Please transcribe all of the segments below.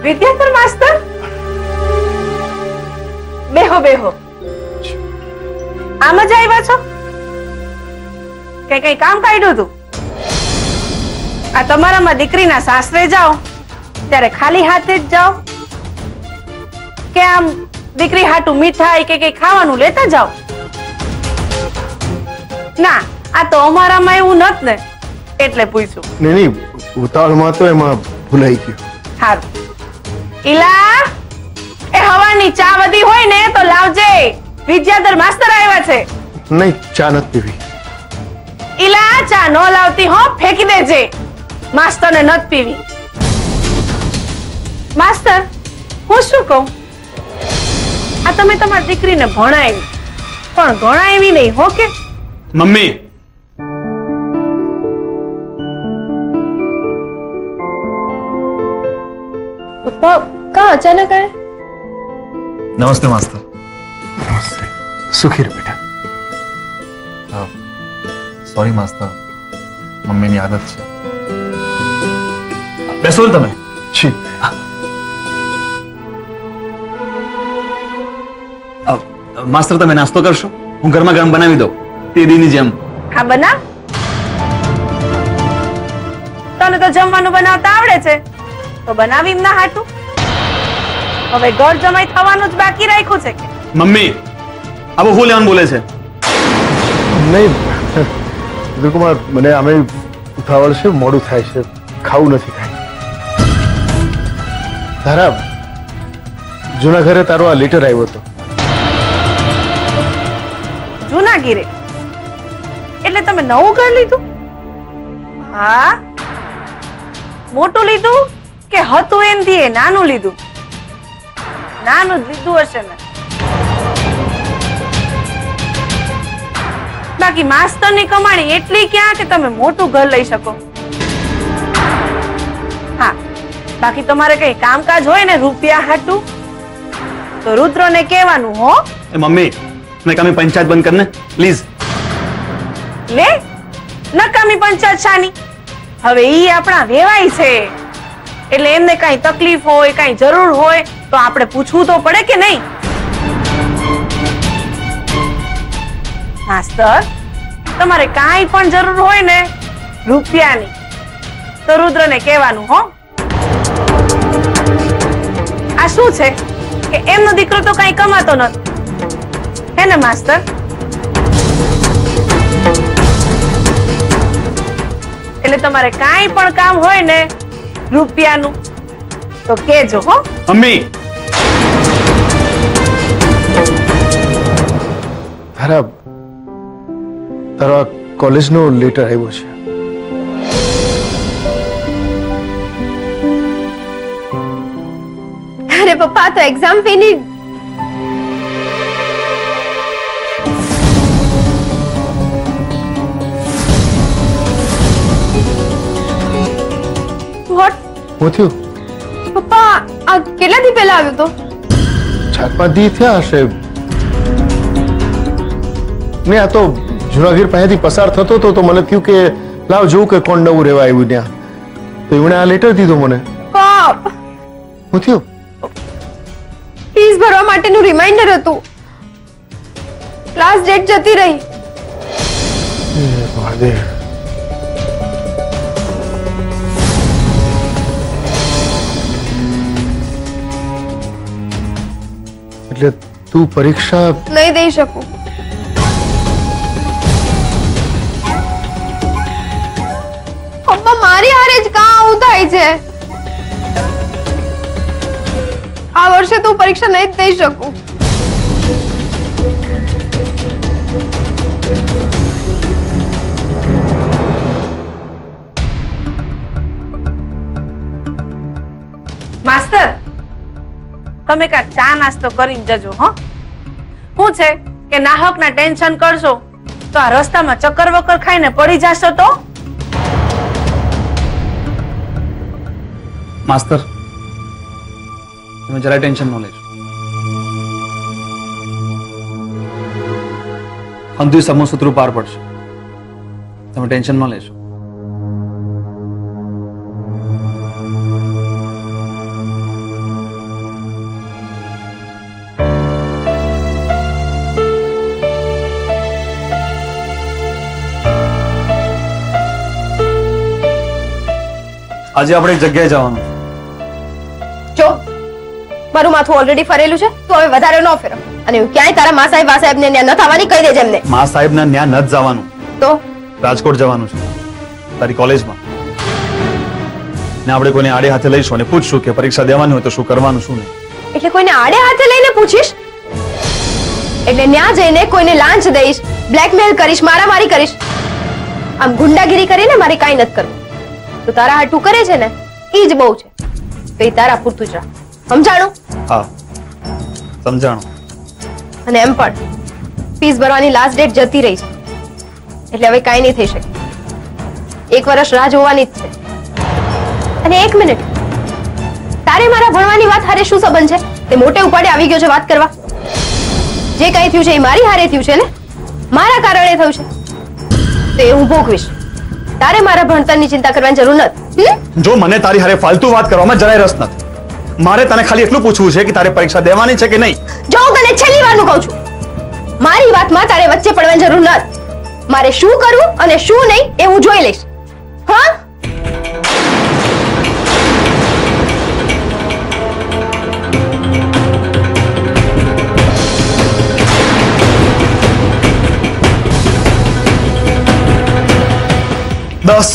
વિદ્યાધર માસ્તર, બેહો બેહો. આમ જ આવ્યા છો કે કઈ કામ કાઢ્યું તું? આ તમારામાં દીકરીના સાસરે જાઓ ત્યારે ખાલી હાથે જ જાઓ કે આમ દીકરી હાટું મીઠાઈ કે કઈ ખાવાનું લેતા જાઓ? ના, આ તો અમારામાં એવું નત ને એટલે પૂછ્યું. નહીં, ઉતાવળમાં તો એમાં ભૂલાઈ ગયું. સારું. ઈલા, એ હવાની ચા વધી હોય ને તો લાવજે. વિદ્યાધર માસ્તર આવ્યા છે. નહીં, ચા નથી પીવી. ઈલા, ચા નો લાવતી હો, ફેંકી દેજે. માસ્તરને નથી પીવી. માસ્તર, હું શું કહું? આ તમે તમારી દીકરીને ભણાવી પણ ગણાવી નહીં હો કે? मम्मी पप्पा कहाँ अचानक आए? नमस्ते मास्टर. નમસ્તે. સુખી રહો બેટા. सॉरी मास्टर, मम्मी ની આદત છે. બેસો તમે. જી. માસ્ટર તમે નાસ્તો કરશો? હું ગરમા ગરમ બનાવી દઉં તે દીની જેમ. હા, બનાવ. તને તો જમવાનું બનાવતા આવડે છે તો બનાવી એમ ના હાટું. હવે ઘર જમાઈ થવાનું જ બાકી રાખ્યું છે કે? મમ્મી આ બહુ લેવાનું બોલે છે. નહીં વિજયકુમાર, મને આમે ઉતાવળ છે, મોડું થાય છે, ખાવું નથી થાય. તારા જૂના ઘરે તારો આ લેટર આવ્યો હતો. જૂના ગીરે એટલે તમે નવું ઘર લીધું? હા, મોટું લીધું કે હતું એમથી નાનું લીધું? નાનું જ લીધું હશે ને. બાકી માસ્તરની કમાણી એટલી ક્યાં કે તમે મોટું ઘર લઈ શકો? હા, બાકી તમારે કઈ કામકાજ હોય ને રૂપિયા હાટું તો રુદ્રને કહેવાનું હો. મમ્મી નકામી પંચાયત બંધ કરને પ્લીઝ. લે, નકામી પંચાયત શાની? હવે ઈ આપણા વેવાય છે એટલે એમને કઈ તકલીફ હોય, કઈ જરૂર હોય તો આપણે પૂછવું તો પડે કે નહીં? માસ્ટર, તમારે કાંઈ પણ જરૂર હોય ને રૂપિયાની તો રુદ્રને કહેવાનું હો. આ શું છે કે એમનો દીકરો તો કઈ કમાતો નથી હે ને માસ્ટર? એટલે તમારે કાંઈ પણ કામ હોય ને રૂપિયાનું તો કેજો હો. મમ્મી તારો કોલેજનો લેટર આવ્યો છે. अरे पप्पा तो एग्जाम फी नहीं. What? હું થયું? પપ્પા આ કેટલા દી પહેલા આવ્યો તો? 4-5 દી થયા હશે. ને આ તો જુનાગીર પાસેથી પસાર થતો હતો તો મને થયું કે લાવ જોઉં કે કોણ નવું રહેવા આવ્યું ત્યાં. તો એમણે આ લેટર દીધો મને. પાપ, હું થયું? ફીસ ભરવા માટેનું રિમાઇન્ડર હતું. ક્લાસ ડેટ જતી રહી. મહાદેવ. એટલે તું પરીક્ષા નહીં દઈ શકું. પપ્પા મારી હારે જ કાં આવું થાય છે? આ વર્ષે તો પરીક્ષા નહીં દઈ શકું. માસ્ટર, તમે કાંઈક ચા નાસ્તો કરીને જજો હો. શું છે કે નાહકના ટેન્શન કરશો તો આ રસ્તામાં ચક્કર વક્કર ખાઈને પડી જશો તો? માસ્ટર તમે જરા ટેન્શન ન લેજો. અંધુ સમસૂત્ર પાર પડશે. તમે ટેન્શન ન લેજો. આજે આપણે એક જગ્યાએ જવાનું. જો મારું માથું ઓલરેડી ફરેલું છે, તો હવે વધારે ન ફેરવ. અને હું ક્યાંય તારા મા સાહેબ ને ત્યાં ન થવાની કહી દેજે એમને. મા સાહેબના ન્યા ન જ જવાનું, તો રાજકોટ જવાનું છે તારી કોલેજમાં. ને આપણે કોઈને આડે હાથે લઈશું અને પૂછશું કે પરીક્ષા દેવાની હોય તો શું કરવાનું શું નહીં. એટલે કોઈને આડે હાથે લઈને પૂછીશ? એટલે ત્યાં જઈને કોઈને લાંચ દઈશ, બ્લેકમેલ કરીશ, મારામારી કરીશ? આમ ગુંડાગીરી કરીને મારે કાંઈ નથી કરવું. તો તારા હાટું કરે છે ને ઈ જ બહુ છે. તો ઈ તારા પૂરતું જ રાખ. સમજાણું? હા સમજાણું. અને એમ પણ ફીસ ભરવાની લાસ્ટ ડેટ જતી રહી છે, એટલે હવે કાંઈ નહીં થઈ શકે. 1 વર્ષ રાહ જોવાની જ છે. અને 1 મિનિટ, તારે મારા ભણવાની વાત હારે શું સંબંધ છે? તે મોટે ઉપાડે આવી ગયો છે વાત કરવા. જે કંઈ થયું છે એ મારી હારે થયું છે ને, મારા કારણે થયું છે, તો એ હું ભોગવીશ. તારે મારા ભણતરની ચિંતા કરવાની જરૂર નથી. જો મને તારી હારે ફાલતુ વાત કરવામાં જરાય રસ નથી. મારે તને ખાલી એટલું પૂછવું છે કે તારે પરીક્ષા દેવાની છે કે નહીં. જો હું તને છેલ્લી વારનું કહું છું, મારી વાતમાં તારે વચ્ચે પડવાની જરૂર નથી. મારે શું કરવું અને શું નહીં એ હું જોઈ લઈશ. હા? દસ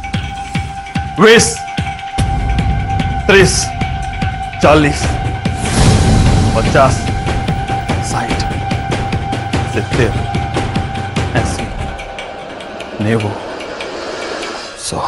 20 30 40 50 60 70 80 90 100.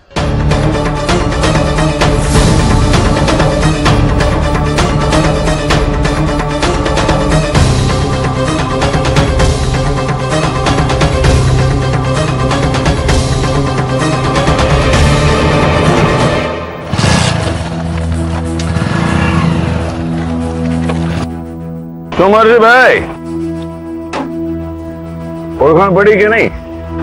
તો મરજીભાઈ, ઓળખાણ પડી કે નહીં?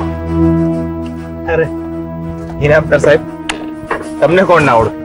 અરે હિરામદાર સાહેબ, તમને કોણ ના ઓળખે?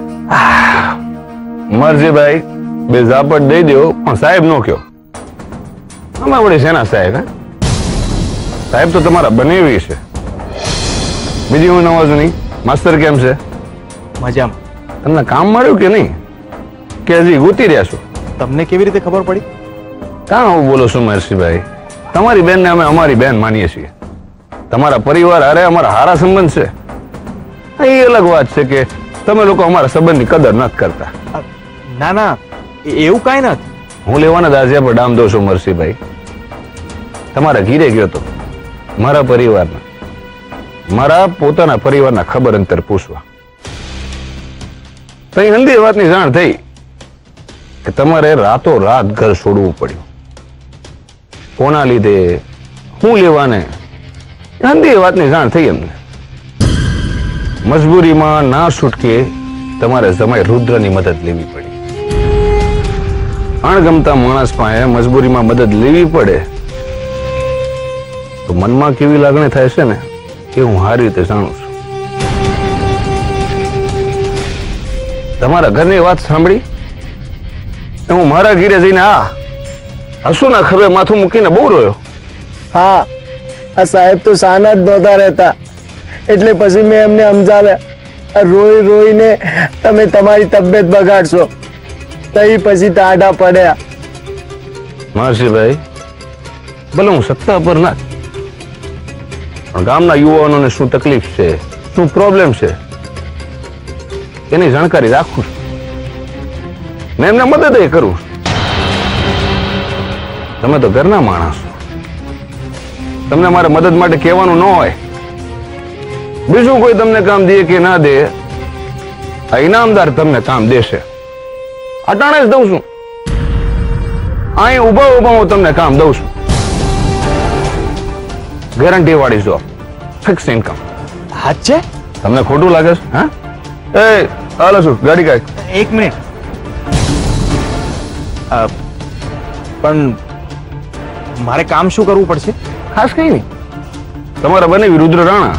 મરજીભાઈ બે ઝાપટ દઈ દો, પણ સાહેબ નો કયો. અમે વળી શેના સાહેબ? હે સાહેબ તો તમારા બનેવી છે. બીજી હું નવાજુની માસ્તર કેમ છે? મજામાં. તમને કામ મળ્યું કે નહીં, કે હજી ગોતી રહ્યા છો? તમને કેવી રીતે ખબર પડી? કાં હું બોલો છું મહેરસિંહભાઈ? તમારી બેનને અમે અમારી બેન માનીએ છીએ. તમારા પરિવાર અરે અમારા હારા સંબંધ છે. એ અલગ વાત છે કે તમે લોકો અમારા સંબંધની કદર નથી કરતા. ના ના, એવું કાંઈ નથી. હું લેવાના દાજિયા પર ડામ દઉં છું મરસીભાઈ. તમારા ઘીરે ગયો તો મારા પરિવારના, મારા પોતાના પરિવારના ખબર અંતર પૂછવા. તઈ હંધી વાતની જાણ થઈ કે તમારે રાતો રાત ઘર છોડવું પડ્યું. કોના લીધે, શું લેવાને, હંધી વાતની જાણ થઈ એમને. મજબૂરીમાં ના છૂટકે તમારે જમાઈ રુદ્રની મદદ લેવી પડી. અણગમતા માણસ પાસે મજબૂરીમાં મદદ લેવી પડે તો મનમાં કેવી લાગણી થાય છે ને એ હું સારી રીતે જાણું છું. તમારા ઘરની વાત સાંભળી હું મારા ઘીરે જઈને હસુના ખભે માથું મૂકીને બહુ રોયો. હા, આ સાહેબ તો સાના જ નહોતા રહેતા, એટલે પછી મેં એમને સમજાવ્યા, રોઈ રોઈને તમે તમારી તબિયત બગાડશો. તઈ પછી ટાઢા પડ્યા. મહર્ષિભાઈ, ભલે હું સત્તા પર ના, પણ ગામના યુવાનોને શું તકલીફ છે, શું પ્રોબ્લેમ છે એની જાણકારી રાખું છું. મેં એમને મદદ એ કરું. તમે તો ઘરના માણસ છો, તમને મારે મદદ માટે કહેવાનું ન હોય. બીજું કોઈ તમને કામ દે કે ના દે, આ ઇનામદાર તમને કામ દેશે. અટાણે જ દઉં છું. અહીં ઉભા ઉભા હું તમને કામ દઉં છું. ગેરંટી વાળી જોબ, ફિક્સ ઇન્કમ. હાથ છે? તમને ખોટું લાગે છે? હા, એ હાલો છું, ગાડી કાઢ. એક મિનિટ. પણ મારે કામ શું કરવું પડશે? ખાસ કઈ નહીં, તમારા બને રુદ્ર રાણા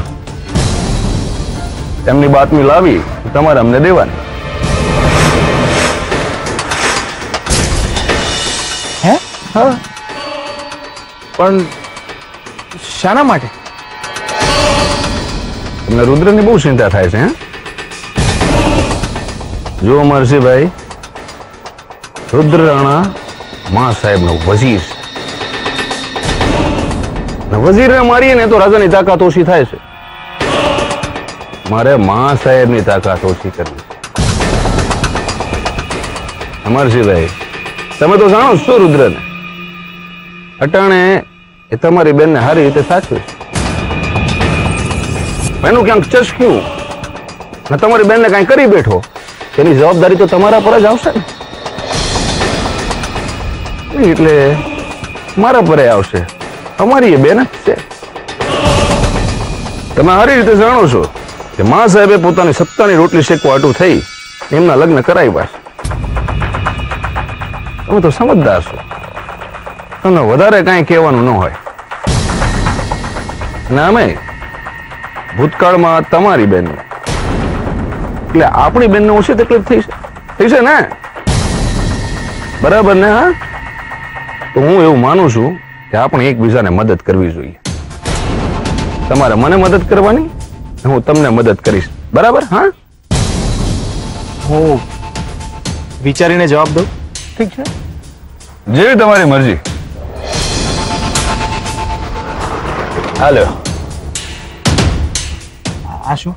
એમની બાતમી લાવી તમારે અમને દેવાની. હે? હા. પણ શાના માટે? તમને રુદ્રની બહુ ચિંતા થાય છે. હે, જો મરસીભાઈ, રુદ્ર રાણા મા સાહેબનો વઝીર છે. વઝીરને મારીએ ને તો રાજાની તાકાત ઓછી થાય છે. મારે મા સાહેબની તાકાત ઓછી કરવી છે. અમરસિંહભાઈ, તમે તો જાણો છો રુદ્રને. અટાણે એ તમારી બેનને સારી રીતે સાચવે છે. એનું ક્યાંક ચસક્યું ને તમારી બેનને કાંઈ કરી બેઠો, એની જવાબદારી તો તમારા પર જ આવશે ને. એટલે મારા પર આવશે. અમારી એ બેન જ છે. તમે સારી રીતે જાણો છો કે મા સાહેબે પોતાની સત્તાની રોટલી શેકવા હાટુ થઈ એમના લગ્ન કરાવ્યા છે. તમે તો સમજદાર છો. તમને વધારે કાંઈ કહેવાનું ન હોય. અને અમે ભૂતકાળમાં તમારી બેન, એટલે આપણી બેનને ઓછી તકલીફ થઈ છે ને? બરાબર ને? હા, તો હું એવું માનું છું કે આપણે એકબીજાને મદદ કરવી જોઈએ. તમારે મને મદદ કરવાની, હું તમને મદદ કરીશ. બરાબર? હા, હું વિચારીને જવાબ દઉં. ઠીક છે, જેવી તમારી મરજી. હાલો. આ શું?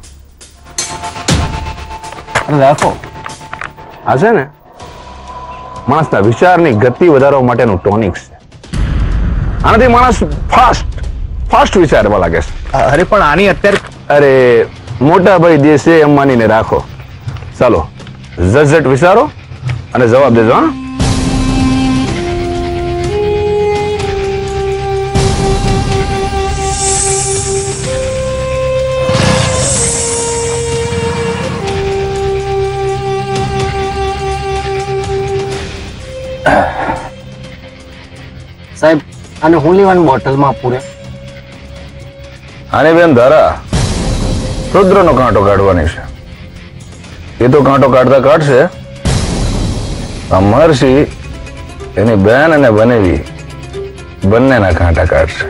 રાખો. આ છે ને માણસના વિચારની ગતિ વધારવા માટેનું ટોનિક્સ છે. આનાથી માણસ ફાસ્ટ વિચારવા લાગે છે. અરે પણ આની અત્યારે અરે મોટા ભાઈ દેશે એમ માનીને રાખો. ચાલો ઝટ વિચારો અને જવાબ દેજો. હા, સાહેબ, આને હું લેવાની બોટલમાં પૂરે. આને બેન ધારા રુદ્રનો કાંટો કાઢવાની છે. એ તો કાંટો કાઢતા કાઢશે. આ મહર્ષિ એની બેન અને બનેવી બંનેના કાંટા કાઢશે.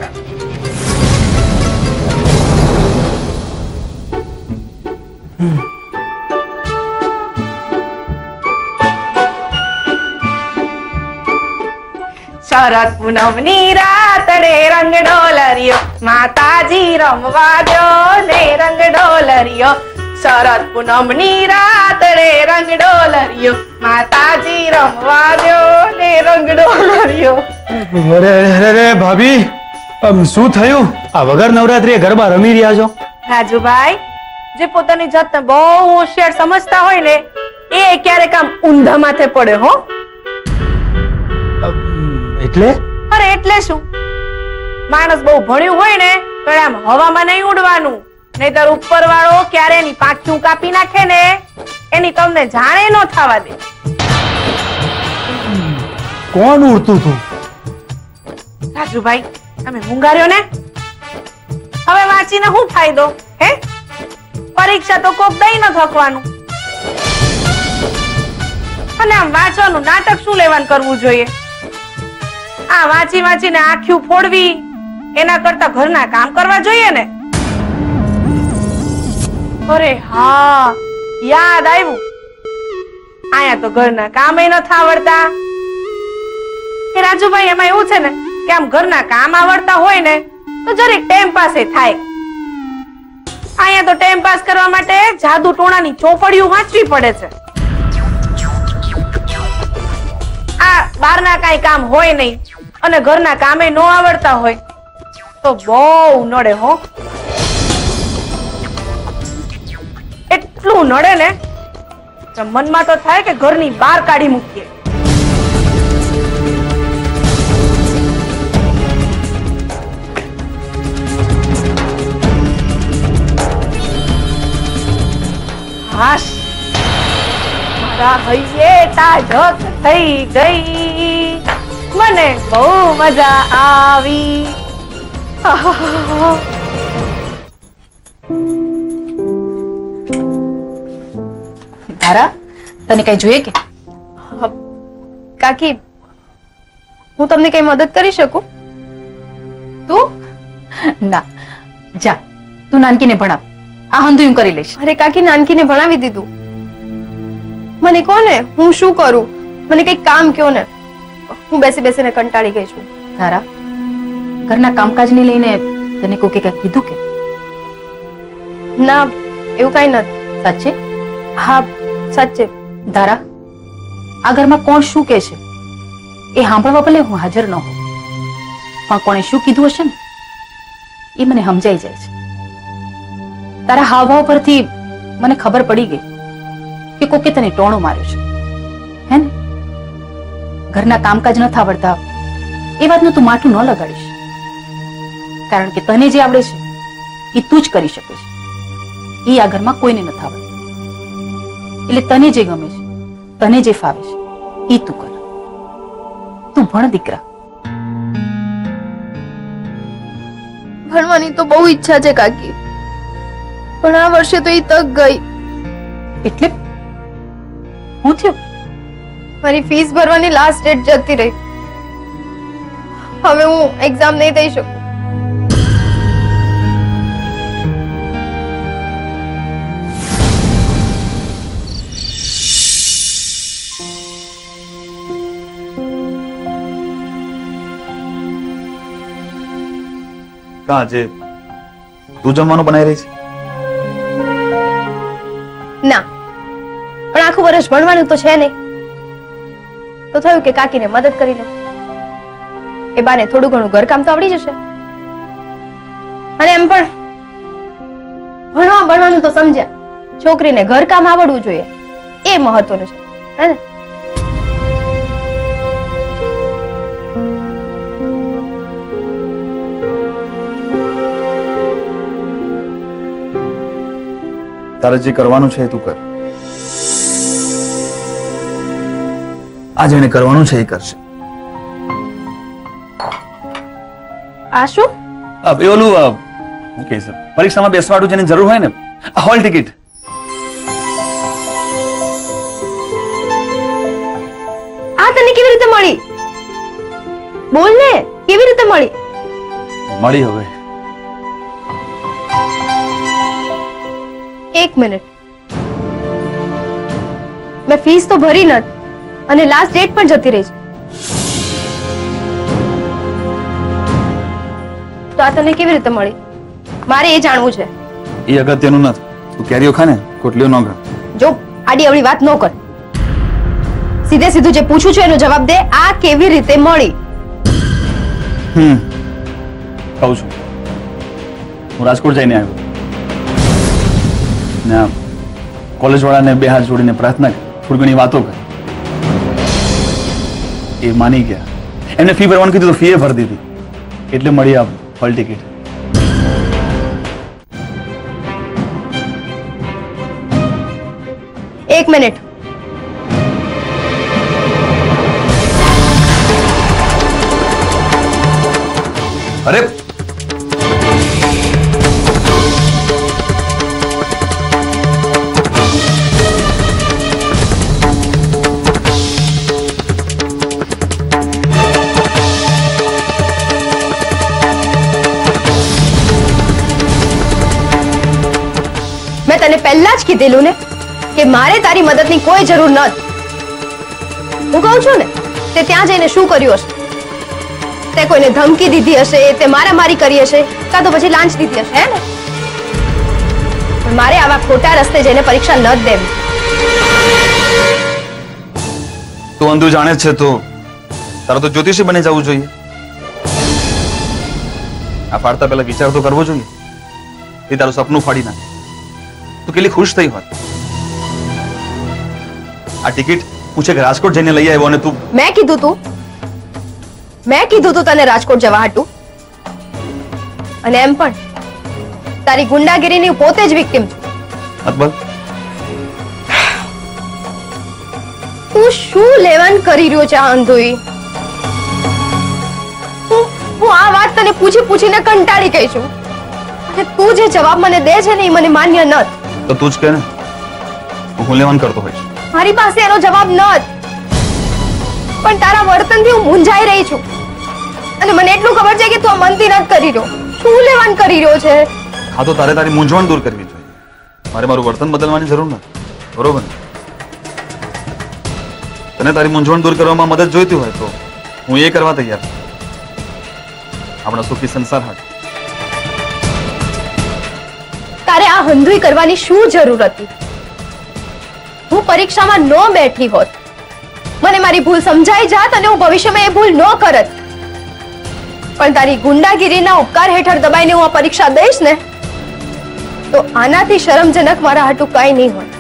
શરદ પૂનમની રાતડે રંગ ડોલરિયો માતાજી રમવા દો ને રંગ ડોલરિયો. શરદ પૂનમની રાતડે રંગ ડોલરિયો માતાજી રમવા દો ને રંગ ડોલરિયો. અરે ભાભી, શું થયું? આ વગર નવરાત્રીએ ગરબા રમી રહ્યા છો? રાજુભાઈ, જે પોતાની જાતને બહુ હોશિયાર સમજતા હોય ને એ ક્યારેક આમ ઊંધા માથે પડે હો. એટલે? અરે એટલે શું, માણસ બહુ ભણ્યું હોય ને તો આમ હવામાં નહીં ઉડવાનું, નહીતર ઉપર વાળો ક્યારે એની પાંખિયું કાપી નાખે ને એની તમને જાણે ન થવા દે. કોણ ઉડતું હતું? રાજુભાઈ, તમે મુંગાર્યો ને, હવે વાંચીને શું ફાયદો? હે, પરીક્ષા તો કોક દઈ ન થકવાનું. અને આમ વાંચવાનું નાટક શું લેવાનું કરવું જોઈએ? આ વાંચી વાંચીને આંખ્યું ફોડવી એના કરતા ઘરના કામ કરવા જોઈએ ને. અરે હા, યાદ આવ્યું, આયા તો ઘરના કામે નથી આવડતા. એ રાજુભાઈ, એમાં એવું છે ને કે આમ ઘરના કામ આવડતા હોય ને તો જરીક ટાઈમ પાસ થાય. આયા તો ટાઈમ પાસ કરવા માટે જાદુ ટોણાની ચોપડીઓ વાંચવી પડે છે. આ બહારના કાંઈ કામ હોય નહીં અને ઘરના કામે ન આવડતા હોય તો બહુ નડે હો. એટલું નડે ને મનમાં તો થાય કે ઘરની બહાર કાઢી મૂકીએ. હાશ, મારા હૈયે તાજક થઈ ગઈ, મને બહુ મજા આવી. તારા, તને કઈ જોઈએ કે? કાકી, હું તમને કઈ મદદ કરી શકું? તું? ના, જા, તું નાનકીને ભણાવ. આ હંધુયું કરી લઈશ. અરે કાકી, નાનકીને ભણાવી દીધું. મને કહો ને હું શું કરું, મને કઈક કામ કહો ને. હું બેસી બેસીને કંટાળી ગઈ છું. ધારા, ઘરના કામકાજને લઈને તને કોઈ કંઈક કીધું કે? ના, એવું કઈ નથી. સાચે? હા, સાચે. ધારા, આ ઘરમાં કોણ શું કહે છે એ સાંભળવા ભલે હું હાજર ન હોઉં, પણ કોણે શું કીધું હશે ને એ મને સમજાઈ જાય છે. તારા હાવભાવ પરથી મને ખબર પડી ગઈ કે કોકે તને ટોણો માર્યો છે, હે ને? ઘરના કામકાજ ન આવડતા એ વાતનું તું માથું ન લગાડીશ, કારણ કે તને જે આવડે છે એ તું જ કરી શકે છે. એ આ ઘરમાં કોઈને નથી આવડતું. એટલે તને જે ગમે છે, તને જે ફાવે છે એ તું કર. તું ભણ દીકરા. ભણવાની તો બહુ ઈચ્છા છે કાકી, પણ આ વર્ષે તો એ તક ગઈ. એટલે હું થયું? મારી ફીસ ભરવાની લાસ્ટ ડેટ જતી રહી. હવે હું એક્ઝામ નહીં દઈ શકું. કાં જે તું જમવાનું બનાવી રહી છે? ના, પણ આખું વર્ષ ભણવાનું તો છે નહીં, તો થયું કે કાકીને મદદ કરી લો. એ બાને થોડું ઘણું ઘરકામ તો આવડી જશે. અને એમ પણ ભણવાનું તો સમજ્યા, છોકરીને ઘરકામ આવડવું જોઈએ એ મહત્વનું છે, હે ને? તારે જે કરવાનું છે એ તું કર. આ જેને કરવાનું છે એ કરશે. આ શું? એ ઓલું ઓકે સર, પરીક્ષામાં બેસવાડું જેની જરૂર હોય ને, આ હોલ ટિકિટ. આ તને કેવી રીતે મળી? બોલ ને, કેવી રીતે મળી? મળી હવે. એક મિનિટ, મેં ફીસ તો ભરી નથી અને લાસ્ટ ડેટ પણ જતી રહી છે, તો આ તને કેવી રીતે મળી? મારે એ જાણવું છે. એ અગત્યનું નથી. તું કેરીઓ ખા ને, કોટલીઓ ન ખા. જો આડી અવળી વાત ન કર, સીધે સીધું જે પૂછું છું એનો જવાબ દે. આ કેવી રીતે મળી? કહું છું, હું રાજકોટ જઈને આવ્યો ને કોલેજ વાળાને બે હાથ જોડીને પ્રાર્થના કરી, થોડી ઘણી વાતો કરી. એ માની ગયા. એમને ફી ભરવાનું કીધું તો ફી ભરી દીધી, એટલે મળી આ હોલ ટિકિટ. એક મિનિટ, અરે તને પહેલા જ કીધેલું ને કે મારે તારી મદદની કોઈ જરૂર નથી. હું કહું છું ને, તે ત્યાં જઈને શું કર્યું હશે? તે કોઈને ધમકી દીધી હશે, તે મારામારી કરી હશે, કાં તો પછી લાંચ દીધી હશે, હે ને? પણ મારે આવા ખોટા રસ્તે જઈને પરીક્ષા ન જ દેવી. તું અંધું જાણે છે તો તારે તો જ્યોતિષી બની જવું જોઈએ. આ ફાડતા પહેલા વિચાર તો કરવો જોઈએ. એ તારું સપનું ફાડી નાખે તો કેટલી ખુશ થઈ હોત. આ ટિકિટ પૂછે કે રાજકોટ જઈને લઈ આવ્યો અને તું. મેં કીધું તું તને રાજકોટ જવા હતું? અને એમ પણ તારી ગુંડાગીરીની પોતે જ વિક્ટિમ છું. અકબર, તું શું લેવાન કરી રહ્યો છે અંધોઈ? હું આ વાત તને પૂછીને કંટાળી ગઈ છું, અને તું જે જવાબ મને દે છે ને એ મને માન્ય નથી. તો તું જ કે ને, હું લેવાન કરતો હોઈશ. મારી પાસે એનો જવાબ નથી, પણ તારા વર્તનથી હું મૂંઝાઈ રહી છું, અને મને એટલું ખબર છે કે તું આ મનથી નથી કરી રહ્યો. શું લેવાન કરી રહ્યો છે? હા, તો તારે તારી મૂંઝવણ દૂર કરવી જોઈએ. મારે મારું વર્તન બદલવાની જરૂર નથી, બરોબર? તને તારી મૂંઝવણ દૂર કરવામાં મદદ જોઈતી હોય તો હું એ કરવા તૈયાર છું. આપણા સુખી સંસાર હાટ. તારે આ હંધુઈ કરવાની શું જરૂર હતી? હું પરીક્ષામાં ન બેઠી હોત, મને મારી ભૂલ સમજાઈ જાત અને હું ભવિષ્યમાં એ ભૂલ ન કરત. પણ તારી ગુંડાગીરીના ઉપકાર હેઠળ દબાઈને હું આ પરીક્ષા દઈશ ને, તો આનાથી શરમજનક મારા હાટું કાંઈ નહીં હોય.